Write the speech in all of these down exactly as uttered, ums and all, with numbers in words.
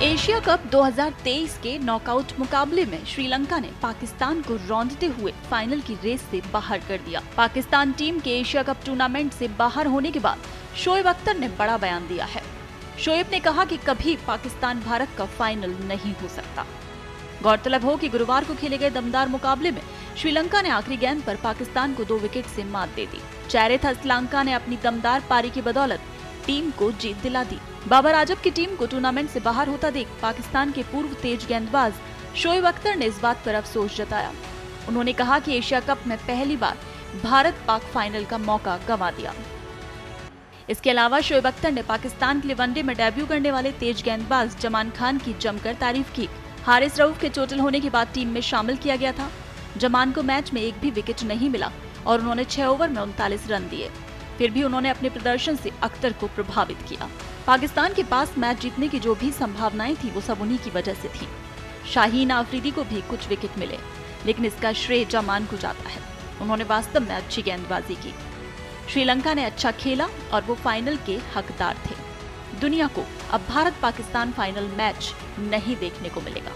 Asia cup दो हज़ार तेईस के नॉकआउट मुकाबले में श्रीलंका ने पाकिस्तान को रौंदते हुए फाइनल की रेस से बाहर कर दिया। पाकिस्तान टीम के एशिया कप टूर्नामेंट से बाहर होने के बाद शोएब अख्तर ने बड़ा बयान दिया है। शोएब ने कहा कि कभी पाकिस्तान भारत का फाइनल नहीं हो सकता। गौरतलब हो कि गुरुवार को खेले गए दमदार मुकाबले में श्रीलंका ने आखिरी गेंद पर पाकिस्तान को दो विकेट से मात दे दी। चैरिथ हसलंका ने अपनी दमदार पारी की बदौलत टीम को जीत दिला दी। बाबर आजम की टीम को टूर्नामेंट से बाहर होता देख पाकिस्तान के पूर्व तेज गेंदबाज शोएब अख्तर ने इस बात पर अफसोस जताया। उन्होंने कहा कि एशिया कप में पहली बार भारत पाक फाइनल का मौका गंवा दिया। इसके अलावा शोएब अख्तर ने पाकिस्तान के लिए वनडे में डेब्यू करने वाले तेज गेंदबाज जमान खान की जमकर तारीफ की। हारिस रऊफ के चोटिल होने के बाद टीम में शामिल किया गया था। जमान को मैच में एक भी विकेट नहीं मिला और उन्होंने छह ओवर में उनतालीस रन दिए। फिर भी उन्होंने अपने प्रदर्शन से अख्तर को प्रभावित किया। पाकिस्तान के पास मैच जीतने की जो भी संभावनाएं थी वो सब उन्हीं की वजह से थी। शाहीन आफरीदी को भी कुछ विकेट मिले, लेकिन इसका श्रेय जमान को जाता है। उन्होंने वास्तव में अच्छी गेंदबाजी की। श्रीलंका ने अच्छा खेला और वो फाइनल के हकदार थे। दुनिया को अब भारत पाकिस्तान फाइनल मैच नहीं देखने को मिलेगा।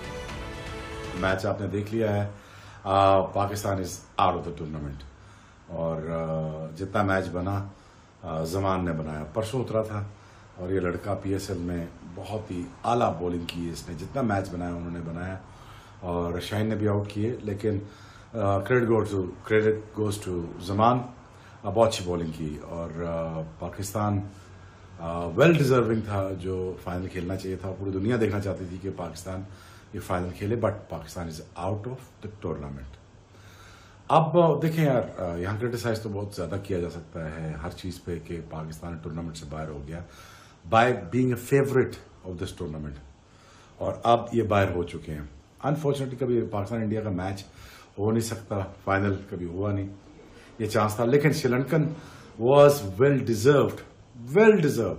मैच आपने देख लिया है। Uh, Pakistan is out of the tournament और आ, जितना मैच बना आ, जमान ने बनाया। परसों उतरा था और ये लड़का पीएसएल में बहुत ही आला बॉलिंग की। इसने जितना मैच बनाया उन्होंने बनाया और शाहीन ने भी आउट किए, लेकिन credit goes to credit goes to Zaman. बहुत अच्छी बॉलिंग की और आ, पाकिस्तान वेल डिजर्विंग था जो फाइनल खेलना चाहिए था। पूरी दुनिया देखना चाहती थी कि पाकिस्तान ये फाइनल खेले, but Pakistan is out of the tournament. अब देखें यार, यहाँ क्रिटिसाइज तो बहुत ज्यादा किया जा सकता है हर चीज पे कि पाकिस्तान टूर्नामेंट से बाहर हो गया by being a favourite of this tournament, और अब ये बाहर हो चुके हैं। अनफॉर्चुनेटली कभी पाकिस्तान इंडिया का मैच हो नहीं सकता, फाइनल कभी हुआ नहीं, ये चांस था, लेकिन Sri Lankan was well deserved well deserve